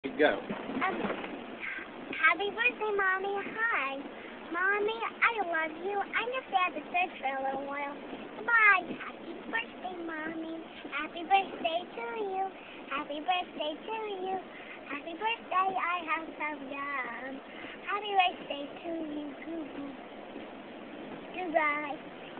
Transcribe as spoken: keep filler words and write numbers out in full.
Go. Um, happy birthday, Mommy. Hi. Mommy, I love you. I just had to search for a little while. Bye. Happy birthday, Mommy. Happy birthday to you. Happy birthday to you. Happy birthday, I have some yum. Happy birthday to you. Goodbye.